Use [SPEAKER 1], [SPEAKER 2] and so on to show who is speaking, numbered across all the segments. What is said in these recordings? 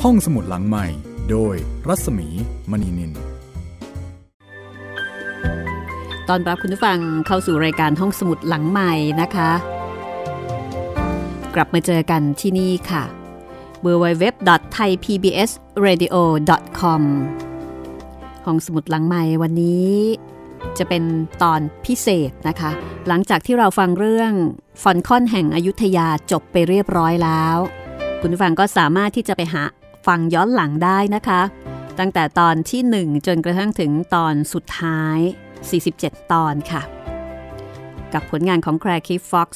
[SPEAKER 1] ห้องสมุดหลังใหม่โดยรัศมีมณีนิน
[SPEAKER 2] ตอนรับคุณผู้ฟังเข้าสู่รายการห้องสมุดหลังใหม่นะคะกลับมาเจอกันที่นี่ค่ะ www.thaipbsradio.com ห้องสมุดหลังใหม่วันนี้จะเป็นตอนพิเศษนะคะหลังจากที่เราฟังเรื่องฟอนคอนแห่งอยุธยาจบไปเรียบร้อยแล้วคุณผู้ฟังก็สามารถที่จะไปหาฟังย้อนหลังได้นะคะตั้งแต่ตอนที่1จนกระทั่งถึงตอนสุดท้าย47ตอนค่ะกับผลงานของ Claire Keith Fox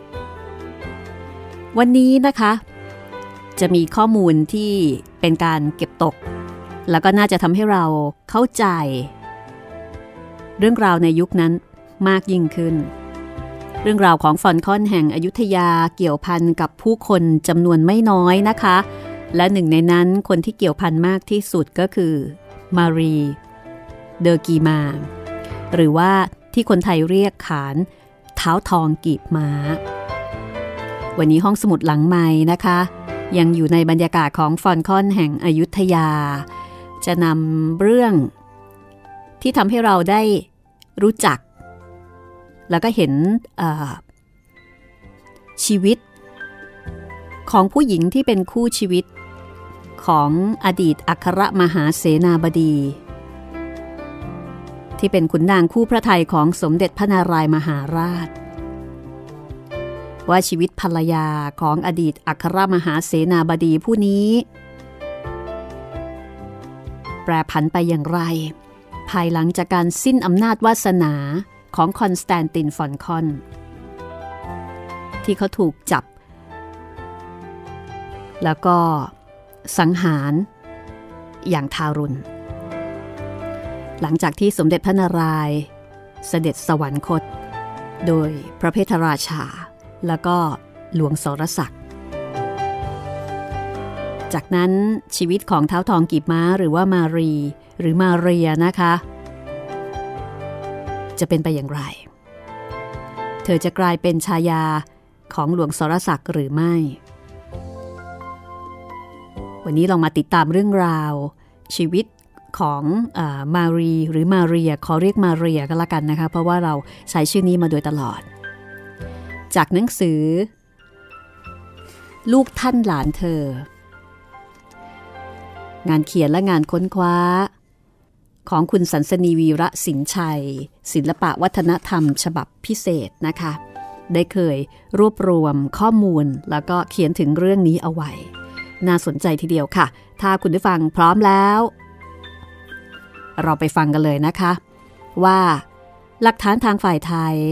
[SPEAKER 2] วันนี้นะคะจะมีข้อมูลที่เป็นการเก็บตกแล้วก็น่าจะทำให้เราเข้าใจเรื่องราวในยุคนั้นมากยิ่งขึ้นเรื่องราวของฟอนคอนแห่งอยุธยาเกี่ยวพันกับผู้คนจำนวนไม่น้อยนะคะและหนึ่งในนั้นคนที่เกี่ยวพันมากที่สุดก็คือมารีเดอกีมาหรือว่าที่คนไทยเรียกขานเท้าทองกีบม้าวันนี้ห้องสมุดหลังใหม่นะคะยังอยู่ในบรรยากาศของฟอนคอนแห่งอยุธยาจะนำเรื่องที่ทำให้เราได้รู้จักแล้วก็เห็นชีวิตของผู้หญิงที่เป็นคู่ชีวิตของอดีตอัครมหาเสนาบดีที่เป็นขุนนางคู่พระทัยของสมเด็จพระนารายมหาราชว่าชีวิตภรรยาของอดีตอัครมหาเสนาบดีผู้นี้แปรผันไปอย่างไรภายหลังจากการสิ้นอำนาจวาสนาของคอนสแตนตินฟอนคอนที่เขาถูกจับแล้วก็สังหารอย่างทารุณหลังจากที่สมเด็จพระนารายณ์เสด็จสวรรคตโดยพระเพทราชาแล้วก็หลวงสรศักดิ์จากนั้นชีวิตของเท้าทองกีบม้าหรือว่ามารีหรือมาเรียนะคะจะเป็นไปอย่างไรเธอจะกลายเป็นชายาของหลวงสรศักดิ์หรือไม่วันนี้ลองมาติดตามเรื่องราวชีวิตของมารีหรือมาเรียขอเรียกมาเรียก็แล้วกันนะคะเพราะว่าเราใช้ชื่อนี้มาโดยตลอดจากหนังสือลูกท่านหลานเธองานเขียนและงานค้นคว้าของคุณสันสนีวีระสินชัยศิลปะวัฒนธรรมฉบับพิเศษนะคะได้เคยรวบรวมข้อมูลแล้วก็เขียนถึงเรื่องนี้เอาไว้น่าสนใจทีเดียวค่ะถ้าคุณผู้ฟังพร้อมแล้วเราไปฟังกันเลยนะคะว่าหลักฐานทางฝ่ายไทย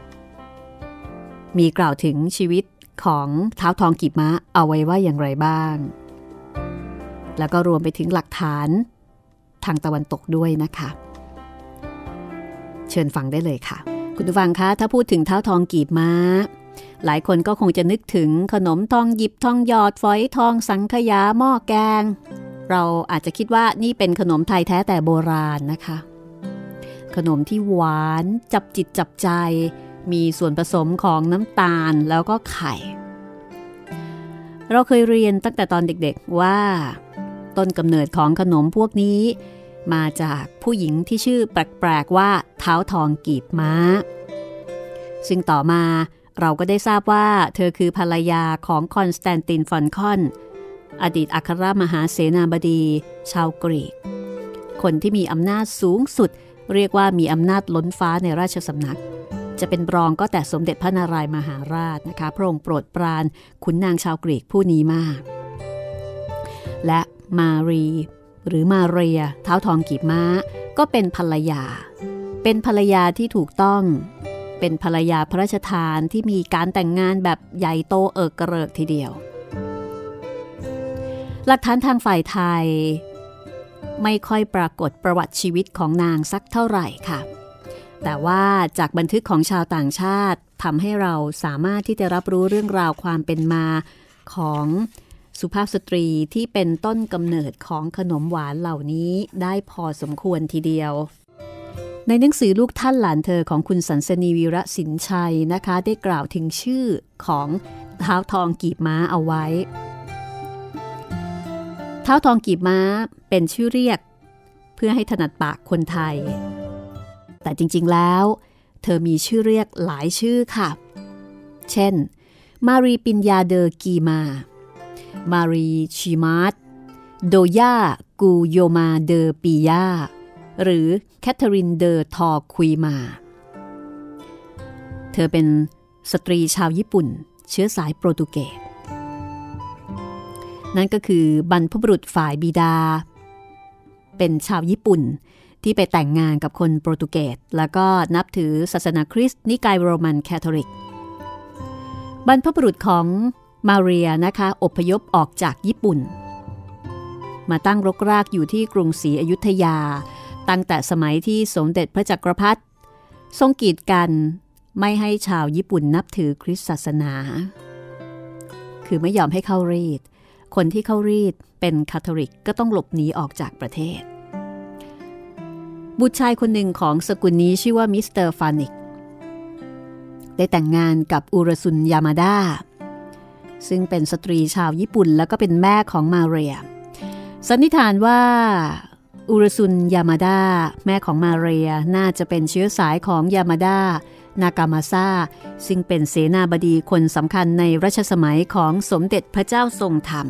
[SPEAKER 2] มีกล่าวถึงชีวิตของเท้าทองกีบม้าเอาไว้ว่าอย่างไรบ้างแล้วก็รวมไปถึงหลักฐานทางตะวันตกด้วยนะคะเชิญฟังได้เลยค่ะคุณผู้ฟังคะถ้าพูดถึงเท้าทองกีบม้าหลายคนก็คงจะนึกถึงขนมทองหยิบทองหยอดฝอยทองสังขยาหม้อแกงเราอาจจะคิดว่านี่เป็นขนมไทยแท้แต่โบราณนะคะขนมที่หวานจับจิตจับใจมีส่วนผสมของน้ำตาลแล้วก็ไข่เราเคยเรียนตั้งแต่ตอนเด็กๆว่าต้นกำเนิดของขนมพวกนี้มาจากผู้หญิงที่ชื่อแปลกๆว่าเท้าทองกีบม้าซึ่งต่อมาเราก็ได้ทราบว่าเธอคือภรรยาของคอนสแตนตินฟอนคอนอดีตอัครมหาเสนาบดีชาวกรีกคนที่มีอำนาจสูงสุดเรียกว่ามีอำนาจล้นฟ้าในราชสำนักจะเป็นรองก็แต่สมเด็จพระนารายมหาราชนะคะพระองค์โปรดปรานขุนนางชาวกรีกผู้นี้มากและมารีหรือมาเรียเท้าทองกีบม้าก็เป็นภรรยาที่ถูกต้องเป็นภรรยาพระราชทานที่มีการแต่งงานแบบใหญ่โตเอิกกระเริกทีเดียวหลักฐานทางฝ่ายไทยไม่ค่อยปรากฏประวัติชีวิตของนางสักเท่าไหร่ค่ะแต่ว่าจากบันทึกของชาวต่างชาติทำให้เราสามารถที่จะรับรู้เรื่องราวความเป็นมาของสุภาพสตรีที่เป็นต้นกำเนิดของขนมหวานเหล่านี้ได้พอสมควรทีเดียวในหนังสือลูกท่านหลานเธอของคุณสันสนีวีระสินชัยนะคะได้กล่าวถึงชื่อของเท้าทองกีบม้าเอาไว้ท้าวทองกีบม้าเป็นชื่อเรียกเพื่อให้ถนัดปากคนไทยแต่จริงๆแล้วเธอมีชื่อเรียกหลายชื่อค่ะเช่นมารีปิญญาเดอกีมามารีชิมาร์ตโดย่ากูโยมาเดอปียาหรือแคทเธอรินเดอทอคุยมาเธอเป็นสตรีชาวญี่ปุ่นเชื้อสายโปรตุเกสนั่นก็คือบรรพบุรุษฝ่ายบิดาเป็นชาวญี่ปุ่นที่ไปแต่งงานกับคนโปรตุเกสแล้วก็นับถือศาสนาคริสต์นิกายโรมันคาทอลิกบรรพบุรุษของมาเรียนะคะอพยพออกจากญี่ปุ่นมาตั้งรกรากอยู่ที่กรุงศรีอยุธยาตั้งแต่สมัยที่สมเด็จพระจักรพรรดิทรงกีดกันไม่ให้ชาวญี่ปุ่นนับถือคริสต์ศาสนาคือไม่ยอมให้เข้ารีดคนที่เข้ารีดเป็นคาทอลิกก็ต้องหลบหนีออกจากประเทศบุตรชายคนหนึ่งของสกุลนี้ชื่อว่ามิสเตอร์ฟานิกได้แต่งงานกับอุรซุนยามาดาซึ่งเป็นสตรีชาวญี่ปุ่นแล้วก็เป็นแม่ของมาเรียสันนิษฐานว่าอุรซุนยามาดาแม่ของมาเรียน่าจะเป็นเชื้อสายของยามาดานากามาซาซึ่งเป็นเสนาบดีคนสำคัญในรัชสมัยของสมเด็จพระเจ้าทรงธรรม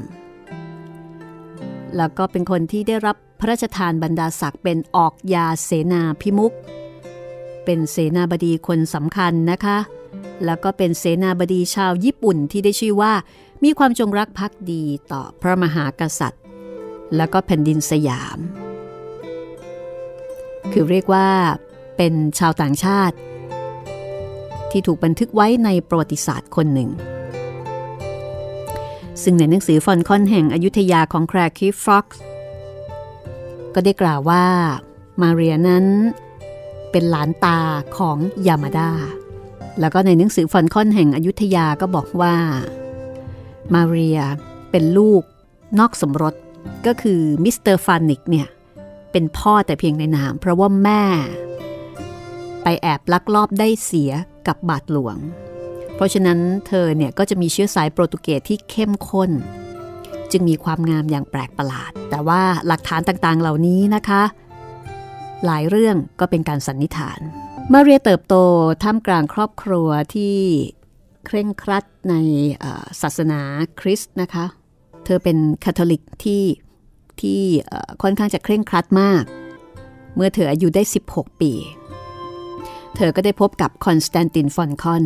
[SPEAKER 2] แล้วก็เป็นคนที่ได้รับพระราชทานบรรดาศักดิ์เป็นออกยาเสนาพิมุขเป็นเสนาบดีคนสำคัญนะคะแล้วก็เป็นเสนาบดีชาวญี่ปุ่นที่ได้ชื่อว่ามีความจงรักภักดีต่อพระมหากษัตริย์แล้วก็แผ่นดินสยามคือเรียกว่าเป็นชาวต่างชาติที่ถูกบันทึกไว้ในประวัติศาสตร์คนหนึ่งซึ่งในหนังสือฟอนคอนแห่งอยุธยาของแคลร์คิฟฟ็อกซ์ก็ได้กล่าวว่ามาเรียนั้นเป็นหลานตาของยามาดาแล้วก็ในหนังสือฟอนคอนแห่งอยุธยาก็บอกว่ามาเรียเป็นลูกนอกสมรสก็คือมิสเตอร์ฟานิกเนี่ยเป็นพ่อแต่เพียงในนามเพราะว่าแม่ไปแอบลักลอบได้เสียกับบาทหลวงเพราะฉะนั้นเธอเนี่ยก็จะมีเชื้อสายโปรตุเกสที่เข้มข้นจึงมีความงามอย่างแปลกประหลาดแต่ว่าหลักฐานต่างๆเหล่านี้นะคะหลายเรื่องก็เป็นการสันนิษฐานมาเรียเติบโตท่ามกลางครอบครัวที่เคร่งครัดในศาสนาคริสต์นะคะเธอเป็นคาทอลิกที่ค่อนข้างจะเคร่งครัดมากเมื่อเธออายุได้16ปีเธอก็ได้พบกับคอนสแตนตินฟอนคอน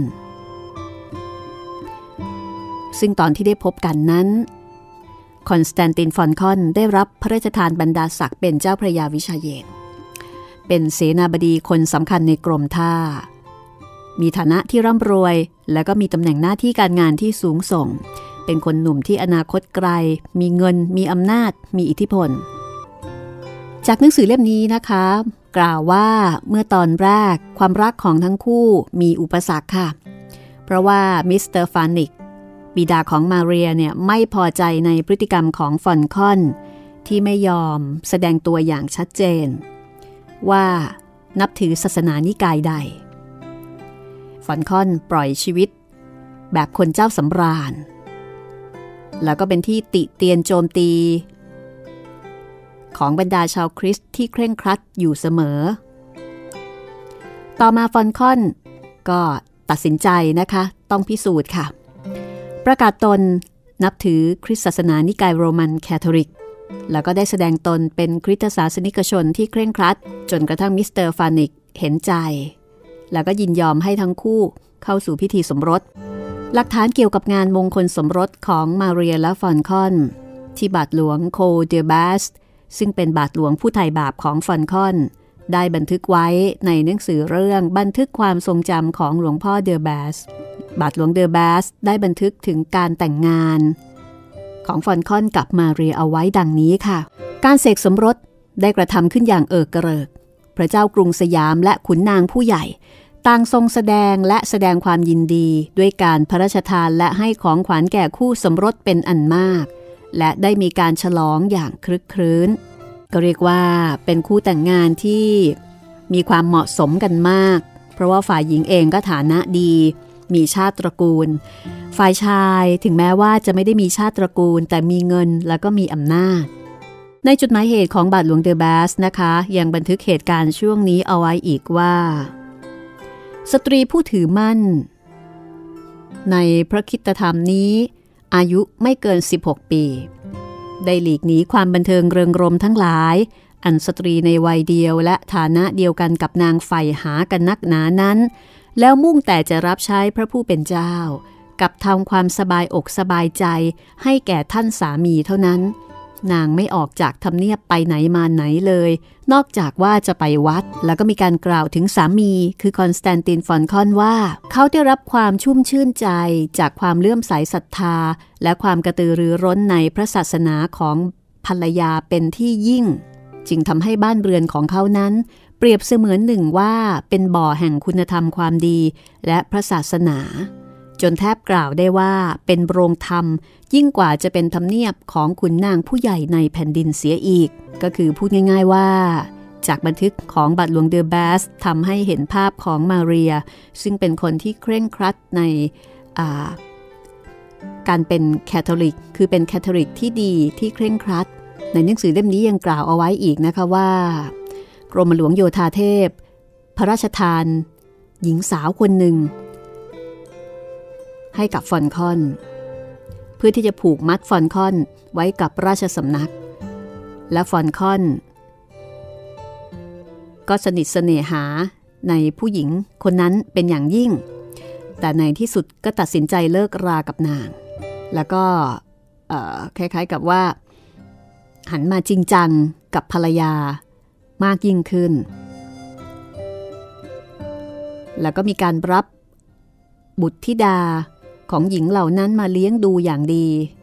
[SPEAKER 2] ซึ่งตอนที่ได้พบกันนั้นคอนสแตนตินฟอนคอนได้รับพระราชทานบรรดาศักดิ์เป็นเจ้าพระยาวิชาเยนเป็นเสนาบดีคนสำคัญในกรมท่ามีฐานะที่ร่ำรวยและก็มีตำแหน่งหน้าที่การงานที่สูงส่งเป็นคนหนุ่มที่อนาคตไกลมีเงินมีอำนาจมีอิทธิพลจากหนังสือเล่มนี้นะคะกล่าวว่าเมื่อตอนแรกความรักของทั้งคู่มีอุปสรรคค่ะเพราะว่ามิสเตอร์ฟานิกบิดาของมาเรียเนี่ยไม่พอใจในพฤติกรรมของฟอนคอนที่ไม่ยอมแสดงตัวอย่างชัดเจนว่านับถือศาสนานิกายใดฟอนคอนปล่อยชีวิตแบบคนเจ้าสำราญแล้วก็เป็นที่ติเตียนโจมตีของบรรดาชาวคริสต์ที่เคร่งครัดอยู่เสมอต่อมาฟอนคอนก็ตัดสินใจนะคะต้องพิสูจน์ค่ะประกาศตนนับถือคริสตศาสนานิกายโรมันคาทอลิกแล้วก็ได้แสดงตนเป็นคริสตศาสนิกชนที่เคร่งครัดจนกระทั่งมิสเตอร์ฟานิกเห็นใจแล้วก็ยินยอมให้ทั้งคู่เข้าสู่พิธีสมรสหลักฐานเกี่ยวกับงานมงคลสมรสของมาเรียและฟอนคอนที่บาทหลวงโคเดอบัสซึ่งเป็นบาทหลวงผู้ไถ่บาปของฟอนคอนได้บันทึกไว้ในหนังสือเรื่องบันทึกความทรงจำของหลวงพ่อเดอบัสบาทหลวงเดอบัสได้บันทึกถึงการแต่งงานของฟอนคอนกับมาเรียเอาไว้ดังนี้ค่ะการเสกสมรสได้กระทำขึ้นอย่างเอิกกระเริกพระเจ้ากรุงสยามและขุนนางผู้ใหญ่ต่างทรงแสดงและแสดงความยินดีด้วยการพระราชทานและให้ของขวัญแก่คู่สมรสเป็นอันมากและได้มีการฉลองอย่างครึกครื้นก็เรียกว่าเป็นคู่แต่งงานที่มีความเหมาะสมกันมากเพราะว่าฝ่ายหญิงเองก็ฐานะดีมีชาติตระกูลฝ่ายชายถึงแม้ว่าจะไม่ได้มีชาติตระกูลแต่มีเงินแล้วก็มีอำนาจในจดหมายเหตุของบาทหลวงเดอแบสนะคะยังบันทึกเหตุการณ์ช่วงนี้เอาไว้อีกว่าสตรีผู้ถือมั่นในพระคริสตธรรมนี้อายุไม่เกิน16ปีได้หลีกหนีความบันเทิงเริงรมทั้งหลายอันสตรีในวัยเดียวและฐานะเดียวกันกับนางใฝ่หากันนักหนานั้นแล้วมุ่งแต่จะรับใช้พระผู้เป็นเจ้ากับทำความสบายอกสบายใจให้แก่ท่านสามีเท่านั้นนางไม่ออกจากทำเนียบไปไหนมาไหนเลยนอกจากว่าจะไปวัดแล้วก็มีการกล่าวถึงสามีคือคอนสแตนตินฟอนคอนว่าเขาได้รับความชุ่มชื่นใจจากความเลื่อมใสศรัทธาและความกระตือรือร้นในพระศาสนาของภรรยาเป็นที่ยิ่งจึงทำให้บ้านเรือนของเขานั้นเปรียบเสมือนหนึ่งว่าเป็นบ่อแห่งคุณธรรมความดีและพระศาสนาจนแทบกล่าวได้ว่าเป็นโรงธรรมยิ่งกว่าจะเป็นธรรมเนียบของขุนนางผู้ใหญ่ในแผ่นดินเสียอีกก็คือพูดง่ายๆว่าจากบันทึกของบาทหลวงเดอแบสทำให้เห็นภาพของมาเรียซึ่งเป็นคนที่เคร่งครัดในการเป็นแคทอลิกคือเป็นแคทอลิกที่ดีที่เคร่งครัดในหนังสือเล่มนี้ยังกล่าวเอาไว้อีกนะคะว่ากรมหลวงโยธาเทพพระราชทานหญิงสาวคนหนึ่งให้กับฟอนคอนเพื่อที่จะผูกมัดฟอนคอนไว้กับราชสำนักและฟอนคอนก็สนิทเสน่หาในผู้หญิงคนนั้นเป็นอย่างยิ่งแต่ในที่สุดก็ตัดสินใจเลิกรากับนางแล้วก็คล้ายๆกับว่าหันมาจริงจังกับภรรยามากยิ่งขึ้นแล้วก็มีการรับบุตรธิดาของหญิงเหล่านั้นมาเลี้ยงดูอย่างดี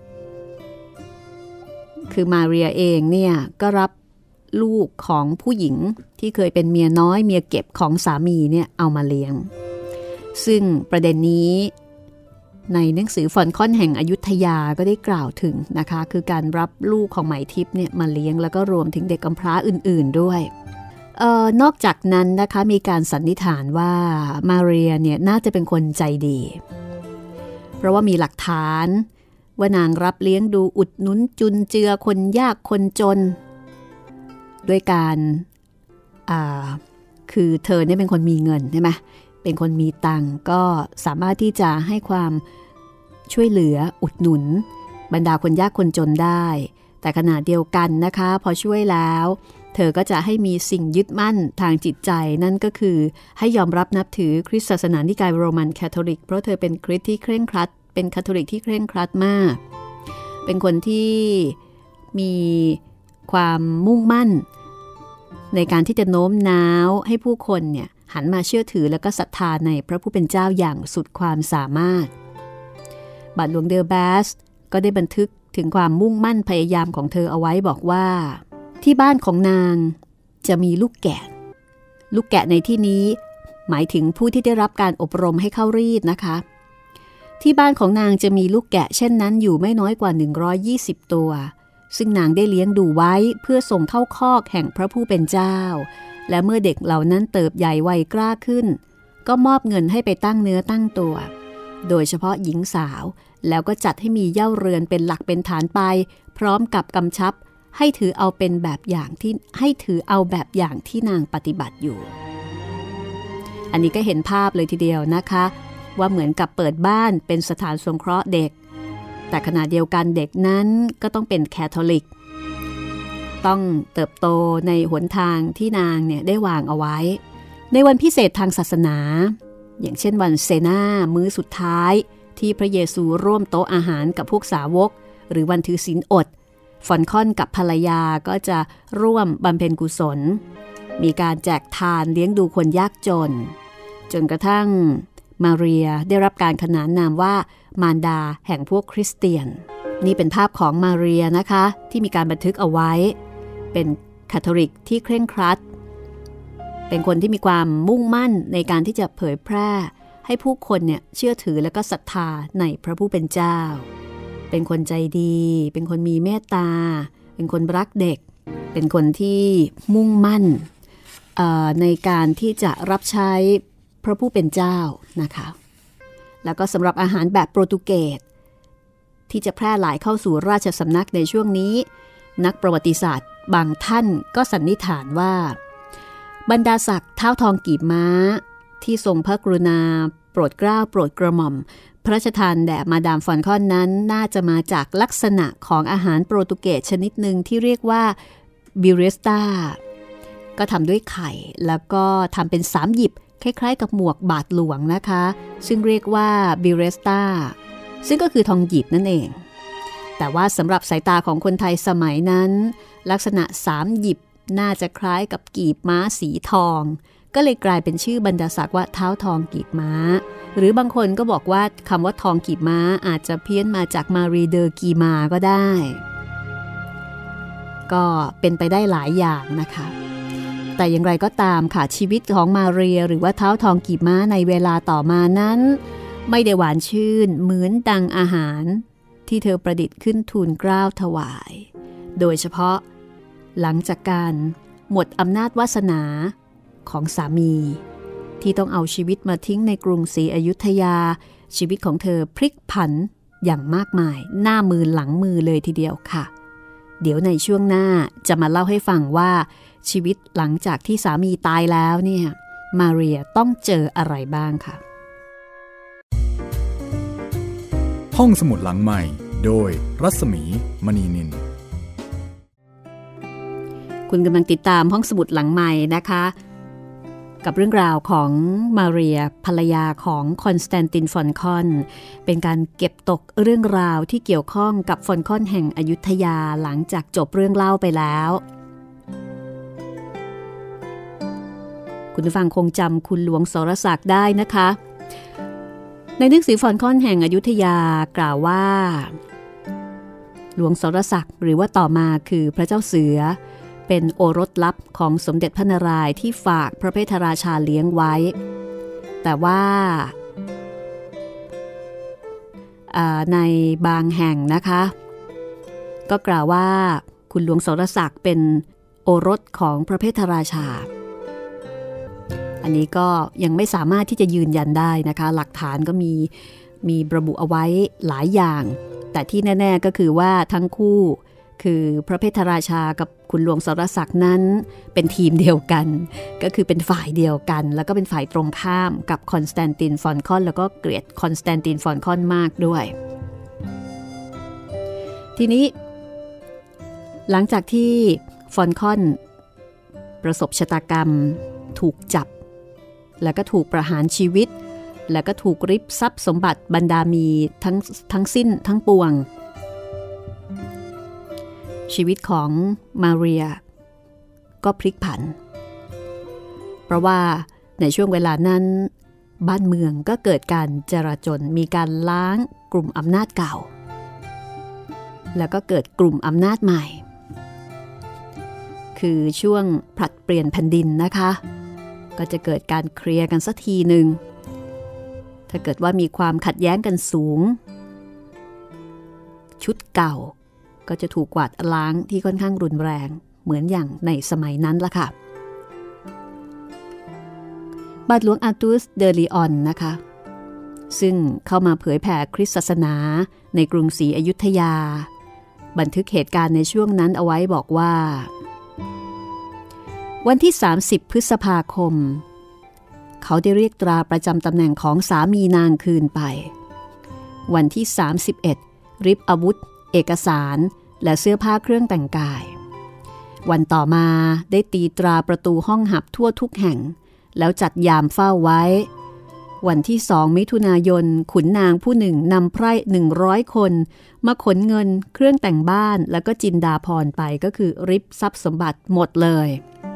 [SPEAKER 2] คือมาเรียเองเนี่ยก็รับลูกของผู้หญิงที่เคยเป็นเมียน้อยเมียเก็บของสามีเนี่ยเอามาเลี้ยงซึ่งประเด็นนี้ในหนังสือฟอนคอนแห่งอยุธยาก็ได้กล่าวถึงนะคะคือการรับลูกของไหมทิพย์เนี่ยมาเลี้ยงแล้วก็รวมถึงเด็กกำพร้าอื่นๆด้วยนอกจากนั้นนะคะมีการสันนิษฐานว่ามาเรียเนี่ยน่าจะเป็นคนใจดีเพราะว่ามีหลักฐานว่านางรับเลี้ยงดูอุดหนุนจุนเจือคนยากคนจนด้วยการคือเธอเนี่ยเป็นคนมีเงินใช่ไหมเป็นคนมีตังก็สามารถที่จะให้ความช่วยเหลืออุดหนุนบรรดาคนยากคนจนได้แต่ขณะเดียวกันนะคะพอช่วยแล้วเธอก็จะให้มีสิ่งยึดมั่นทางจิตใจนั่นก็คือให้ยอมรับนับถือคริสต์ศาสนานิกายโรมันคาทอลิกเพราะเธอเป็นคริสต์ที่เคร่งครัดเป็นคาทอลิกที่เคร่งครัดมากเป็นคนที่มีความมุ่งมั่นในการที่จะโน้มน้าวให้ผู้คนเนี่ยหันมาเชื่อถือและก็ศรัทธาในพระผู้เป็นเจ้าอย่างสุดความสามารถบาทหลวงเดอแบสก็ได้บันทึกถึงความมุ่งมั่นพยายามของเธอเอาไว้บอกว่าที่บ้านของนางจะมีลูกแกะในที่นี้หมายถึงผู้ที่ได้รับการอบรมให้เข้ารีดนะคะที่บ้านของนางจะมีลูกแกะเช่นนั้นอยู่ไม่น้อยกว่า120ตัวซึ่งนางได้เลี้ยงดูไว้เพื่อส่งเข้าคอกแห่งพระผู้เป็นเจ้าและเมื่อเด็กเหล่านั้นเติบใหญ่วัยกล้าขึ้นก็มอบเงินให้ไปตั้งเนื้อตั้งตัวโดยเฉพาะหญิงสาวแล้วก็จัดให้มีเหย้าเรือนเป็นหลักเป็นฐานไปพร้อมกับกำชับให้ถือเอาแบบอย่างที่นางปฏิบัติอยู่อันนี้ก็เห็นภาพเลยทีเดียวนะคะว่าเหมือนกับเปิดบ้านเป็นสถานสงเคราะห์เด็กแต่ขณะเดียวกันเด็กนั้นก็ต้องเป็นแคทอลิกต้องเติบโตในหนทางที่นางเนี่ยได้วางเอาไว้ในวันพิเศษทางศาสนาอย่างเช่นวันเซนามื้อสุดท้ายที่พระเยซูร่วมโต๊ะอาหารกับพวกสาวกหรือวันถือศีลอดฟอนคอนกับภรรยาก็จะร่วมบำเพ็ญกุศลมีการแจกทานเลี้ยงดูคนยากจนจนกระทั่งมาเรียได้รับการขนานนามว่ามารดาแห่งพวกคริสเตียนนี่เป็นภาพของมาเรียนะคะที่มีการบันทึกเอาไว้เป็นคาทอลิกที่เคร่งครัดเป็นคนที่มีความมุ่งมั่นในการที่จะเผยแพร่ให้ผู้คนเนี่ยเชื่อถือและก็ศรัทธาในพระผู้เป็นเจ้าเป็นคนใจดีเป็นคนมีเมตตาเป็นคนรักเด็กเป็นคนที่มุ่งมั่นในการที่จะรับใช้พระผู้เป็นเจ้านะคะแล้วก็สำหรับอาหารแบบโปรตุเกสที่จะแพร่หลายเข้าสู่ราชสำนักในช่วงนี้นักประวัติศาสตร์บางท่านก็สันนิษฐานว่าบรรดาศักดิ์ท้าวทองกีบม้าที่ทรงพระกรุณาโปรดเกล้าโปรดกระหม่อมพระราชทานแด่มาดามฟอนคอนนั้นน่าจะมาจากลักษณะของอาหารโปรตุเกสชนิดหนึ่งที่เรียกว่าบิเรสตาก็ทำด้วยไข่แล้วก็ทำเป็น3หยิบคล้ายๆกับหมวกบาทหลวงนะคะซึ่งเรียกว่าบิเรสตาซึ่งก็คือทองหยิบนั่นเองแต่ว่าสำหรับสายตาของคนไทยสมัยนั้นลักษณะ3หยิบน่าจะคล้ายกับกีบม้าสีทองก็เลยกลายเป็นชื่อบรรดาศักดิ์ว่าท้าวทองกีบม้าหรือบางคนก็บอกว่าคำว่าทองกีบม้าอาจจะเพี้ยนมาจากมารีเดอกีมาก็ได้ก็เป็นไปได้หลายอย่างนะคะแต่อย่างไรก็ตามค่ะชีวิตของมาเรียหรือว่าท้าวทองกีบม้าในเวลาต่อมานั้นไม่ได้หวานชื่นเหมือนดังอาหารที่เธอประดิษฐ์ขึ้นทูลเกล้าถวายโดยเฉพาะหลังจากการหมดอำนาจวาสนาของสามีที่ต้องเอาชีวิตมาทิ้งในกรุงศรีอยุธยาชีวิตของเธอพลิกผันอย่างมากมายหน้ามือหลังมือเลยทีเดียวค่ะเดี๋ยวในช่วงหน้าจะมาเล่าให้ฟังว่าชีวิตหลังจากที่สามีตายแล้วเนี่ยมาเรียต้องเจออะไรบ้างค่ะ
[SPEAKER 1] ห้องสมุดหลังใหม่โดยรัศมีมณีนิน
[SPEAKER 2] คุณกำลังติดตามห้องสมุดหลังใหม่นะคะกับเรื่องราวของมาเรียภรรยาของคอนสแตนตินฟอนคอนเป็นการเก็บตกเรื่องราวที่เกี่ยวข้องกับฟอนคอนแห่งอยุธยาหลังจากจบเรื่องเล่าไปแล้วคุณผู้ฟังคงจำคุณหลวงสรศักดิ์ได้นะคะในหนังสือฟอนคอนแห่งอยุธยากล่าวว่าหลวงสรศักดิ์หรือว่าต่อมาคือพระเจ้าเสือเป็นโอรสลับของสมเด็จพระนารายณ์ที่ฝากพระเพทราชาเลี้ยงไว้แต่ว่าในบางแห่งนะคะก็กล่าวว่าคุณหลวงสรศักดิ์เป็นโอรสของพระเพทราชาอันนี้ก็ยังไม่สามารถที่จะยืนยันได้นะคะหลักฐานก็มีระบุเอาไว้หลายอย่างแต่ที่แน่ๆก็คือว่าทั้งคู่คือพระเพทราชากับคุณหลวงสรศักดิ์นั้นเป็นทีมเดียวกันก็คือเป็นฝ่ายเดียวกันแล้วก็เป็นฝ่ายตรงข้ามกับคอนสแตนตินฟอนคอนแล้วก็เกลียดคอนสแตนตินฟอนคอนมากด้วยทีนี้หลังจากที่ฟอนคอนประสบชะตากรรมถูกจับแล้วก็ถูกประหารชีวิตแล้วก็ถูกริบทรัพย์สมบัติบรรดามีทั้งสิ้นทั้งปวงชีวิตของมาเรียก็พลิกผันเพราะว่าในช่วงเวลานั้นบ้านเมืองก็เกิดการจลาจลมีการล้างกลุ่มอำนาจเก่าแล้วก็เกิดกลุ่มอำนาจใหม่คือช่วงผลัดเปลี่ยนแผ่นดินนะคะก็จะเกิดการเคลียร์กันสักทีหนึ่งถ้าเกิดว่ามีความขัดแย้งกันสูงชุดเก่าก็จะถูกกวาดล้างที่ค่อนข้างรุนแรงเหมือนอย่างในสมัยนั้นละค่ะบาทหลวงอาร์ตุสเดอลีออนนะคะซึ่งเข้ามาเผยแผ่คริสตศาสนาในกรุงศรีอยุธยาบันทึกเหตุการณ์ในช่วงนั้นเอาไว้บอกว่าวันที่30พฤษภาคมเขาได้เรียกตราประจำตำแหน่งของสามีนางคืนไปวันที่31ริบอาวุธเอกสารและเสื้อผ้าเครื่องแต่งกายวันต่อมาได้ตีตราประตูห้องหับทั่วทุกแห่งแล้วจัดยามเฝ้าไว้วันที่2มิถุนายนขุนนางผู้หนึ่งนำไพร่100คนมาขนเงินเครื่องแต่งบ้านแล้วก็จินดาภรณ์ไปก็คือริบทรัพย์สมบัติหมดเลย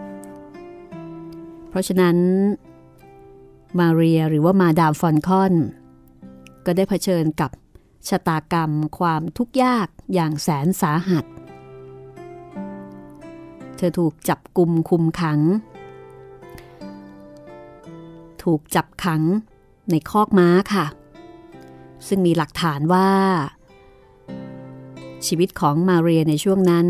[SPEAKER 2] เพราะฉะนั้นมาเรียหรือว่ามาดามฟอนคอนก็ได้เผชิญกับชะตากรรมความทุกข์ยากอย่างแสนสาหัสเธอถูกจับกุมคุมขังถูกจับขังในคอกม้าค่ะซึ่งมีหลักฐานว่าชีวิตของมาเรียในช่วงนั้น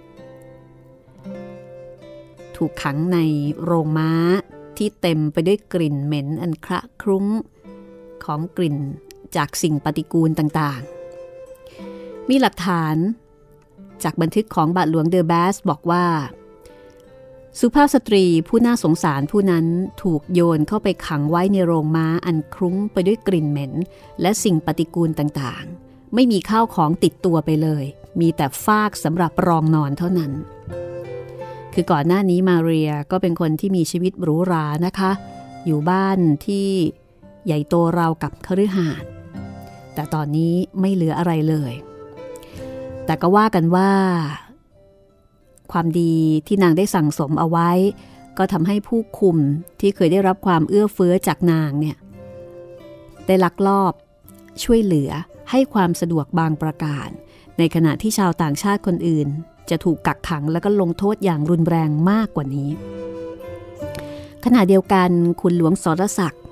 [SPEAKER 2] ถูกขังในโรงม้าที่เต็มไปด้วยกลิ่นเหม็นอันคละคลุ้งของกลิ่นจากสิ่งปฏิกูลต่างๆมีหลักฐานจากบันทึกของบาทหลวงเดอแบสบอกว่าสุภาพสตรีผู้น่าสงสารผู้นั้นถูกโยนเข้าไปขังไว้ในโรงม้าอันคลุ้งไปด้วยกลิ่นเหม็นและสิ่งปฏิกูลต่างๆไม่มีข้าวของติดตัวไปเลยมีแต่ฟากสำหรับรองนอนเท่านั้นคือก่อนหน้านี้มาเรียก็เป็นคนที่มีชีวิตหรูหรานะคะอยู่บ้านที่ใหญ่โตราวกับคฤหาสน์แต่ตอนนี้ไม่เหลืออะไรเลยแต่ก็ว่ากันว่าความดีที่นางได้สั่งสมเอาไว้ก็ทำให้ผู้คุมที่เคยได้รับความเอื้อเฟื้อจากนางเนี่ยได้ลักลอบช่วยเหลือให้ความสะดวกบางประการในขณะที่ชาวต่างชาติคนอื่นจะถูกกักขังแล้วก็ลงโทษอย่างรุนแรงมากกว่านี้ขณะเดียวกันคุณหลวงสรศักดิ์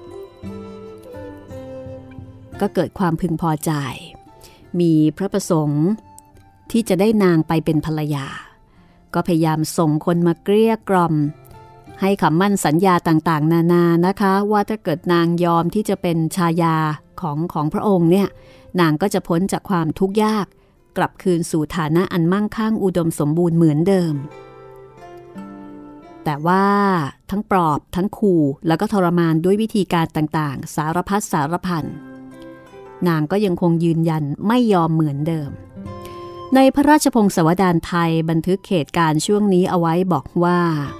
[SPEAKER 2] ก็เกิดความพึงพอใจมีพระประสงค์ที่จะได้นางไปเป็นภรรยาก็พยายามส่งคนมาเกลี้ยกล่อมให้คำมั่นสัญญาต่างๆนานานะคะว่าถ้าเกิดนางยอมที่จะเป็นชายาของพระองค์เนี่ยนางก็จะพ้นจากความทุกข์ยากกลับคืนสู่ฐานะอันมั่งคั่งอุดมสมบูรณ์เหมือนเดิมแต่ว่าทั้งปลอบทั้งขู่แล้วก็ทรมานด้วยวิธีการต่างๆสารพัดสารพันนางก็ยังคงยืนยันไม่ยอมเหมือนเดิมในพระราชพงศาวดารไทยบันทึกเหตุการณ์ช่วงนี้เอาไว้บอกว่า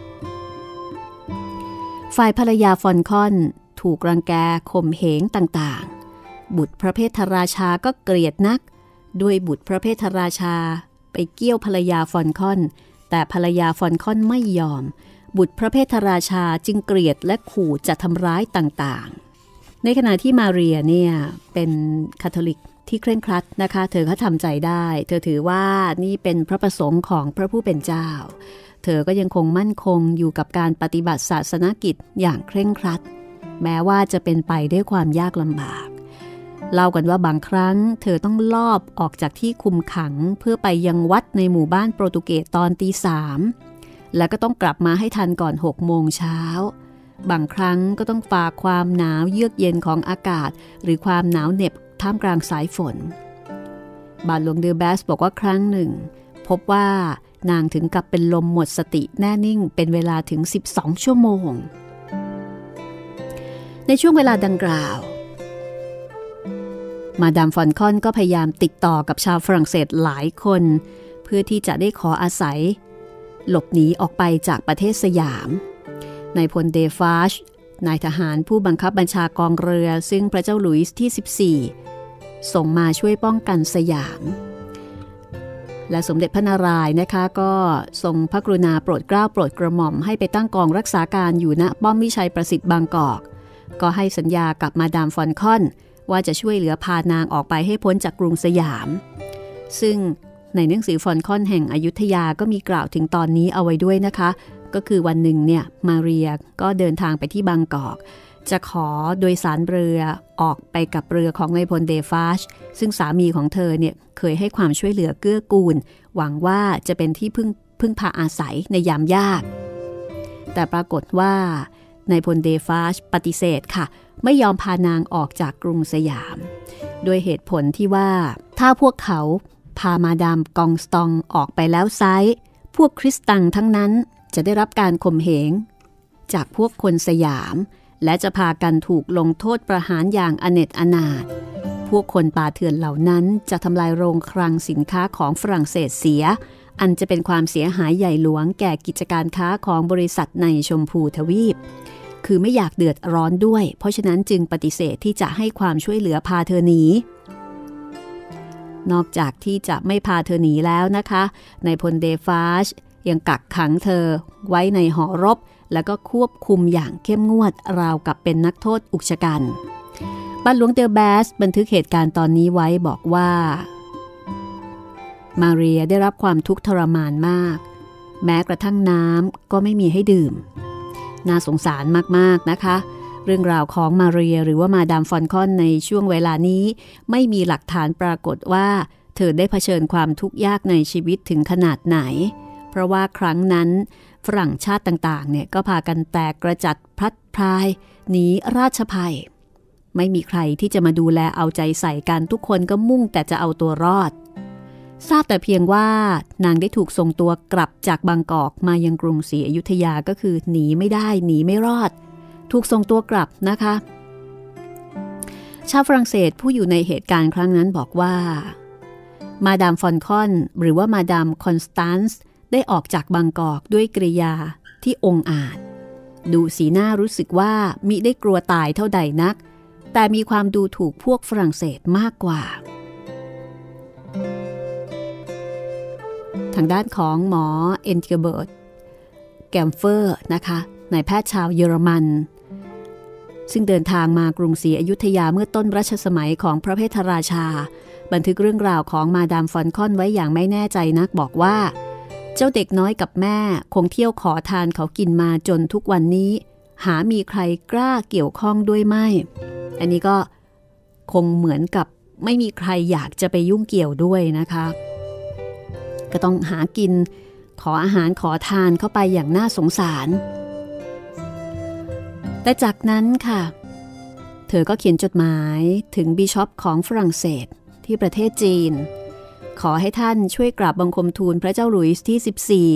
[SPEAKER 2] ฝ่ายภรรยาฟอนคอนถูกรังแกข่มเหงต่างๆบุตรพระเพทราชาก็เกลียดนักด้วยบุตรพระเพทราชาไปเกี่ยวภรรยาฟอนคอนแต่ภรรยาฟอนคอนไม่ยอมบุตรพระเพทราชาจึงเกลียดและขู่จะทำร้ายต่างๆในขณะที่มาเรียเนี่ยเป็นคาทอลิกที่เคร่งครัดนะคะเธอก็ทำใจได้เธอถือว่านี่เป็นพระประสงค์ของพระผู้เป็นเจ้าเธอก็ยังคงมั่นคงอยู่กับการปฏิบัติศาสนกิจอย่างเคร่งครัดแม้ว่าจะเป็นไปด้วยความยากลำบากเล่ากันว่าบางครั้งเธอต้องลอบออกจากที่คุมขังเพื่อไปยังวัดในหมู่บ้านโปรตุเกสตอนตี 3แล้วก็ต้องกลับมาให้ทันก่อน6 โมงเช้าบางครั้งก็ต้องฝ่าความหนาวเยือกเย็นของอากาศหรือความหนาวเหน็บท่ามกลางสายฝนบาทหลวงเดอแบสบอกว่าครั้งหนึ่งพบว่านางถึงกับเป็นลมหมดสติแน่นิ่งเป็นเวลาถึง12 ชั่วโมงในช่วงเวลาดังกล่าวมาดามฟอนคอนก็พยายามติดต่อกับชาวฝรั่งเศสหลายคนเพื่อที่จะได้ขออาศัยหลบหนีออกไปจากประเทศสยามนายพลเดฟาชนายทหารผู้บังคับบัญชากองเรือซึ่งพระเจ้าหลุยส์ที่14ส่งมาช่วยป้องกันสยามและสมเด็จพระนารายณ์นะคะก็ทรงพระกรุณาโปรดเกล้าโปรดกระหม่อมให้ไปตั้งกองรักษาการอยู่ณป้อมวิชัยประสิทธิ์บางกอกก็ให้สัญญากับมาดามฟอนคอนว่าจะช่วยเหลือพานางออกไปให้พ้นจากกรุงสยามซึ่งในหนังสือฟอนคอนแห่งอยุธยาก็มีกล่าวถึงตอนนี้เอาไว้ด้วยนะคะก็คือวันหนึ่งเนี่ยมาเรียก็เดินทางไปที่บางกอกจะขอโดยสารเรือออกไปกับเรือของนายพลเดฟาชซึ่งสามีของเธอเนี่ยเคยให้ความช่วยเหลือเกื้อกูลหวังว่าจะเป็นที่พึ่งพาอาศัยในยามยากแต่ปรากฏว่านายพลเดฟาชปฏิเสธค่ะไม่ยอมพานางออกจากกรุงสยามด้วยเหตุผลที่ว่าถ้าพวกเขาพามาดามกองสตองออกไปแล้วไซส์พวกคริสตังทั้งนั้นจะได้รับการข่มเหงจากพวกคนสยามและจะพากันถูกลงโทษประหารอย่างอเนจอนาถพวกคนป่าเถื่อนเหล่านั้นจะทำลายโรงคลังสินค้าของฝรั่งเศสเสียอันจะเป็นความเสียหายใหญ่หลวงแก่กิจการค้าของบริษัทในชมพูทวีปคือไม่อยากเดือดร้อนด้วยเพราะฉะนั้นจึงปฏิเสธที่จะให้ความช่วยเหลือพาเธอหนีนอกจากที่จะไม่พาเธอหนีแล้วนะคะนายพลเดฟาชยังกักขังเธอไว้ในหอรบแล้วก็ควบคุมอย่างเข้มงวดราวกับเป็นนักโทษอุกชะกันบาทหลวงเดอแบสบันทึกเหตุการณ์ตอนนี้ไว้บอกว่ามาเรียได้รับความทุกข์ทรมานมากแม้กระทั่งน้ำก็ไม่มีให้ดื่มน่าสงสารมากๆนะคะเรื่องราวของมาเรียหรือว่ามาดามฟอนคอนในช่วงเวลานี้ไม่มีหลักฐานปรากฏว่าเธอได้เผชิญความทุกข์ยากในชีวิตถึงขนาดไหนเพราะว่าครั้งนั้นฝรั่งชาติต่างๆเนี่ยก็พากันแตกกระจัดพลัดพรายหนีราชภัยไม่มีใครที่จะมาดูแลเอาใจใส่กันทุกคนก็มุ่งแต่จะเอาตัวรอดทราบแต่เพียงว่านางได้ถูกส่งตัวกลับจากบางกอกมายังกรุงศรีอยุธยาก็คือหนีไม่ได้หนีไม่รอดถูกส่งตัวกลับนะคะชาวฝรั่งเศสผู้อยู่ในเหตุการณ์ครั้งนั้นบอกว่ามาดามฟอนคอนหรือว่ามาดามคอนสแตนซ์ได้ออกจากบางกอกด้วยกริยาที่องอาจดูสีหน้ารู้สึกว่ามิได้กลัวตายเท่าใดนักแต่มีความดูถูกพวกฝรั่งเศสมากกว่าทางด้านของหมอเอนเทเบิร์ตแกมเฟอร์นะคะนายแพทย์ชาวเยอรมันซึ่งเดินทางมากรุงศรีอยุธยาเมื่อต้นรัชสมัยของพระเพทราชาบันทึกเรื่องราวของมาดามฟอนคอนไว้อย่างไม่แน่ใจนักบอกว่าเจ้าเด็กน้อยกับแม่คงเที่ยวขอทานเขากินมาจนทุกวันนี้หามีใครกล้าเกี่ยวข้องด้วยไม่อันนี้ก็คงเหมือนกับไม่มีใครอยากจะไปยุ่งเกี่ยวด้วยนะคะก็ต้องหากินขออาหารขอทานเข้าไปอย่างน่าสงสารแต่จากนั้นค่ะเธอก็เขียนจดหมายถึงบิชอปของฝรั่งเศสที่ประเทศจีนขอให้ท่านช่วยกราบบังคมทูลพระเจ้าหลุยส์ที่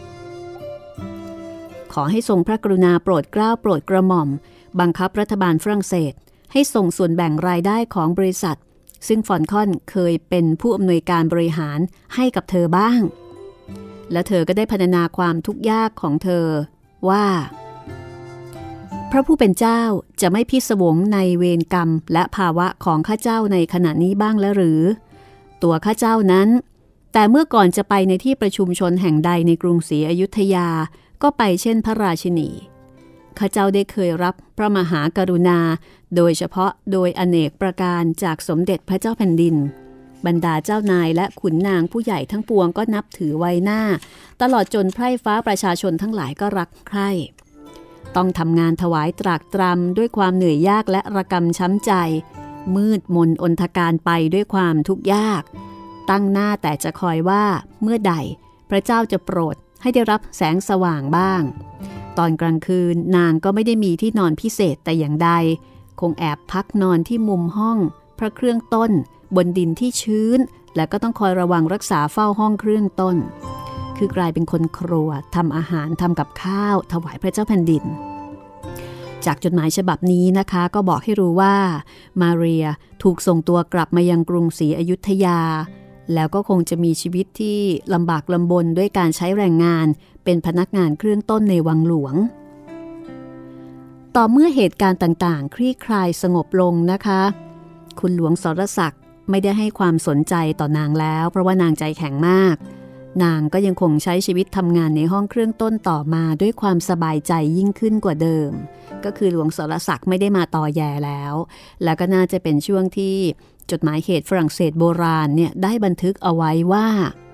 [SPEAKER 2] 14ขอให้ทรงพระกรุณาโปรดเกล้าโปรดกระหม่อมบังคับรัฐบาลฝรั่งเศสให้ส่งส่วนแบ่งรายได้ของบริษัทซึ่งฟอนคอนเคยเป็นผู้อำนวยการบริหารให้กับเธอบ้างและเธอก็ได้พรรณนาความทุกข์ยากของเธอว่าพระผู้เป็นเจ้าจะไม่พิศวงในเวรกรรมและภาวะของข้าเจ้าในขณะนี้บ้างแล้วหรือตัวข้าเจ้านั้นแต่เมื่อก่อนจะไปในที่ประชุมชนแห่งใดในกรุงศรีอยุธยาก็ไปเช่นพระราชินีข้าเจ้าได้เคยรับพระมหากรุณาโดยเฉพาะโดยอเนกประการจากสมเด็จพระเจ้าแผ่นดินบรรดาเจ้านายและขุนนางผู้ใหญ่ทั้งปวงก็นับถือไว้หน้าตลอดจนไพร่ฟ้าประชาชนทั้งหลายก็รักใคร่ต้องทำงานถวายตรากตรำด้วยความเหนื่อยยากและระกำช้ำใจมืดมนอนทการไปด้วยความทุกข์ยากตั้งหน้าแต่จะคอยว่าเมื่อใดพระเจ้าจะโปรดให้ได้รับแสงสว่างบ้างตอนกลางคืนนางก็ไม่ได้มีที่นอนพิเศษแต่อย่างใดคงแอบพักนอนที่มุมห้องพระเครื่องต้นบนดินที่ชื้นและก็ต้องคอยระวังรักษาเฝ้าห้องเครื่องต้นคือกลายเป็นคนครัวทำอาหารทำกับข้าวถวายพระเจ้าแผ่นดินจากจดหมายฉบับนี้นะคะก็บอกให้รู้ว่ามาเรียถูกส่งตัวกลับมายังกรุงศรีอยุธยาแล้วก็คงจะมีชีวิตที่ลำบากลำบนด้วยการใช้แรงงานเป็นพนักงานเครื่องต้นในวังหลวงต่อเมื่อเหตุการณ์ต่างๆคลี่คลายสงบลงนะคะคุณหลวงสรศักดิ์ไม่ได้ให้ความสนใจต่อนางแล้วเพราะว่านางใจแข็งมากนางก็ยังคงใช้ชีวิตทำงานในห้องเครื่องต้นต่อมาด้วยความสบายใจยิ่งขึ้นกว่าเดิมก็คือหลวงสรศักดิ์ไม่ได้มาต่อแย่แล้วก็น่าจะเป็นช่วงที่จดหมายเหตุฝรั่งเศสโบราณเนี่ยได้บันทึกเอาไว้ว่า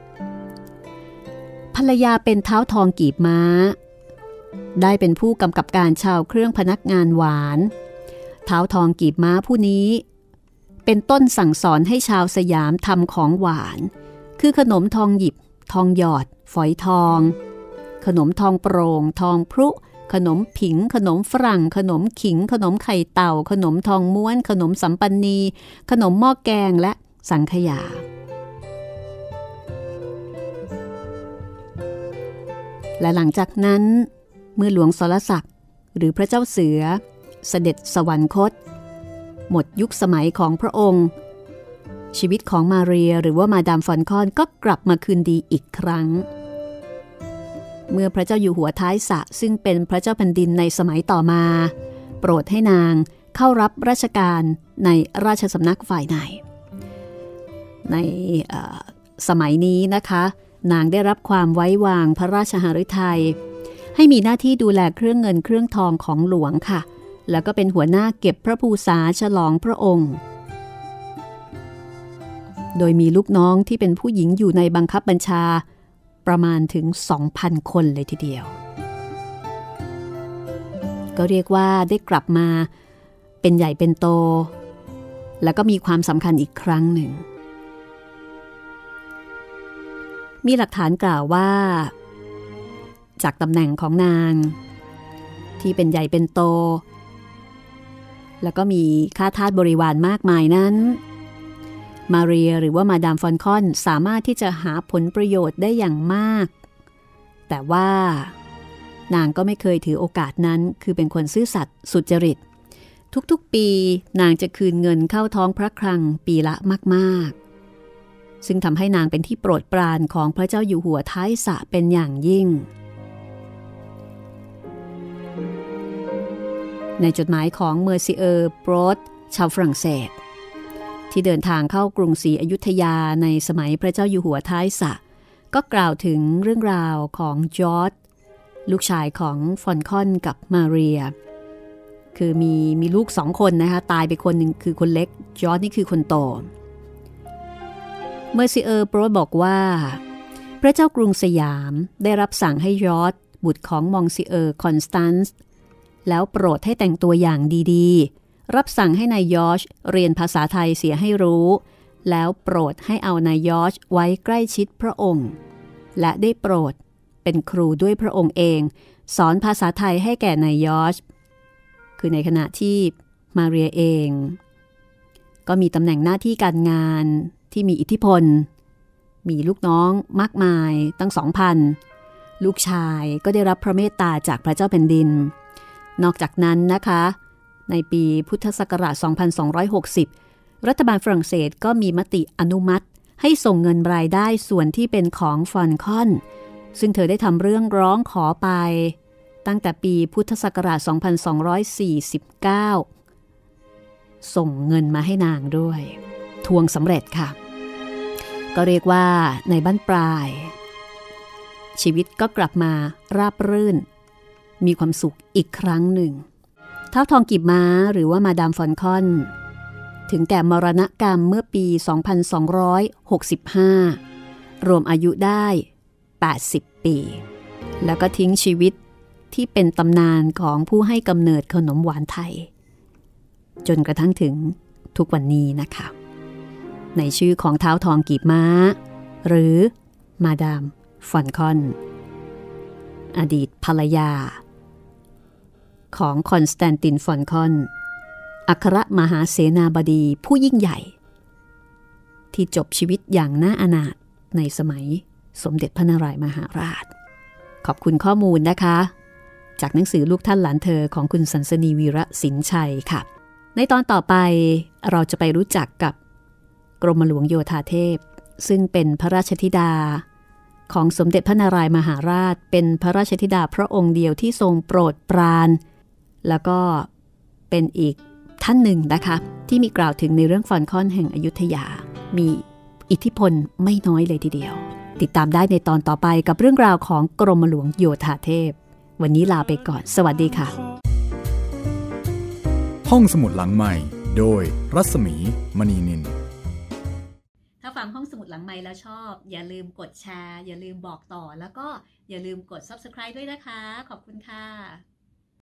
[SPEAKER 2] ภรรยาเป็นเท้าทองกีบม้าได้เป็นผู้กำกับการชาวเครื่องพนักงานหวานเท้าทองกีบม้าผู้นี้เป็นต้นสั่งสอนให้ชาวสยามทำของหวานคือขนมทองหยิบทองหยอดฝอยทองขนมทองโปร่งทองพรุขนมผิงขนมฝรั่งขนมขิงขนมไข่เต่าขนมทองม้วนขนมสัมปันนีขนมหม้อแกงและสังขยาและหลังจากนั้นเมื่อหลวงสรศักดิ์หรือพระเจ้าเสือเสด็จสวรรคตหมดยุคสมัยของพระองค์ชีวิตของมาเรียหรือว่ามาดามฟอนคอนก็กลับมาคืนดีอีกครั้งเมื่อพระเจ้าอยู่หัวท้ายสะซึ่งเป็นพระเจ้าแผ่นดินในสมัยต่อมาโปรดให้นางเข้ารับราชการในราชสำนักฝ่ายในสมัยนี้นะคะนางได้รับความไว้วางพระราชหฤทัยให้มีหน้าที่ดูแลเครื่องเงินเครื่องทองของหลวงค่ะแล้วก็เป็นหัวหน้าเก็บพระภูษาฉลองพระองค์โดยมีลูกน้องที่เป็นผู้หญิงอยู่ในบังคับบัญชาประมาณถึง 2,000 คนเลยทีเดียวก็เรียกว่าได้กลับมาเป็นใหญ่เป็นโตแล้วก็มีความสำคัญอีกครั้งหนึ่งมีหลักฐานกล่าวว่าจากตำแหน่งของนางที่เป็นใหญ่เป็นโตแล้วก็มีข้าทาสบริวารมากมายนั้นมาเรียหรือว่ามาดามฟอนคอนสามารถที่จะหาผลประโยชน์ได้อย่างมากแต่ว่านางก็ไม่เคยถือโอกาสนั้นคือเป็นคนซื่อสัตย์สุจริตทุกๆปีนางจะคืนเงินเข้าท้องพระคลังปีละมากๆซึ่งทำให้นางเป็นที่โปรดปรานของพระเจ้าอยู่หัวท้ายสระเป็นอย่างยิ่งในจดหมายของเมอร์ซิเออร์โปรดชาวฝรั่งเศสที่เดินทางเข้ากรุงศรีอยุธยาในสมัยพระเจ้าอยู่หัวท้ายสระก็กล่าวถึงเรื่องราวของจอร์จลูกชายของฟอนคอนกับมาเรียคือมีลูก2 คนนะคะตายไปคนหนึ่งคือคนเล็กจอร์จนี่คือคนโตเมอร์ซิเออร์โปรดบอกว่าพระเจ้ากรุงสยามได้รับสั่งให้จอร์จบุตรของมองซิเออร์คอนสแตนซ์แล้วโปรดให้แต่งตัวอย่างดีๆรับสั่งให้นายยอร์จเรียนภาษาไทยเสียให้รู้แล้วโปรดให้เอานายยอร์จไว้ใกล้ชิดพระองค์และได้โปรดเป็นครูด้วยพระองค์เองสอนภาษาไทยให้แก่นายยอร์จคือในขณะที่มาเรียเองก็มีตำแหน่งหน้าที่การงานที่มีอิทธิพลมีลูกน้องมากมายตั้ง 2,000 ลูกชายก็ได้รับพระเมตตาจากพระเจ้าแผ่นดินนอกจากนั้นนะคะในปีพุทธศักราช 2260 รัฐบาลฝรั่งเศสก็มีมติอนุมัติให้ส่งเงินรายได้ส่วนที่เป็นของฟอนคอนซึ่งเธอได้ทำเรื่องร้องขอไปตั้งแต่ปีพุทธศักราช 2249 ส่งเงินมาให้นางด้วยทวงสำเร็จค่ะก็เรียกว่าในบั้นปลายชีวิตก็กลับมาราบรื่นมีความสุขอีกครั้งหนึ่งท้าวทองกีบม้าหรือว่ามาดามฟอนคอนถึงแก่มรณกรรมเมื่อปี 2265 รวมอายุได้80 ปีแล้วก็ทิ้งชีวิตที่เป็นตำนานของผู้ให้กำเนิดขนมหวานไทยจนกระทั่งถึงทุกวันนี้นะคะในชื่อของท้าวทองกีบม้าหรือมาดามฟอนคอนอดีตภรรยาของคอนสแตนตินฟอนคอนอัครมหาเสนาบดีผู้ยิ่งใหญ่ที่จบชีวิตอย่างน่าอนาถในสมัยสมเด็จพระนารายมหาราชขอบคุณข้อมูลนะคะจากหนังสือลูกท่านหลานเธอของคุณสันสนีวีระสินชัยค่ะในตอนต่อไปเราจะไปรู้จักกับกรมหลวงโยธาเทพซึ่งเป็นพระราชธิดาของสมเด็จพระนารายมหาราชเป็นพระราชธิดาพระองค์เดียวที่ทรงโปรดปรานแล้วก็เป็นอีกท่านหนึ่งนะคะที่มีกล่าวถึงในเรื่องฟอนคอนแห่งอยุธยามีอิทธิพลไม่น้อยเลยทีเดียวติดตามได้ในตอนต่อไปกับเรื่องราวของกรมหลวงโยธาเทพวันนี้ลาไปก่อนสวัสดีค่ะ
[SPEAKER 1] ห้องสมุดหลังใหม่โดยรัศมีมณีนิน
[SPEAKER 2] ถ้าฟังห้องสมุดหลังใหม่แล้วชอบอย่าลืมกดแชร์อย่าลืมบอกต่อแล้วก็อย่าลืมกด Subscribe ด้วยนะคะขอบคุณค่ะ